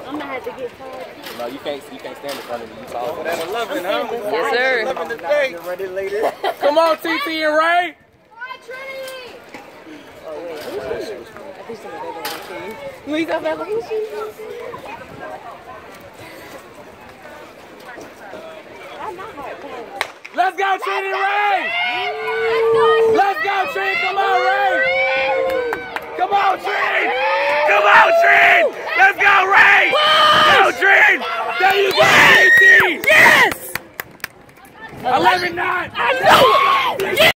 I'm gonna have to get fired. No, you can't stand in front of me. You tall for That 11, huh? Yes, sir. 11 today. Ready later. Come on, TT and Ray. Trinity! Oh, wait. I think somebody don't want to. We got that like Let's go, Trinity and Ray. Let's go, Trinity. Come on, Ray. Come on, Trinity. Come on, Trinity. Let's go, Ray. Go, Trinity. There you go, TT. yes! 11-9. I knew it!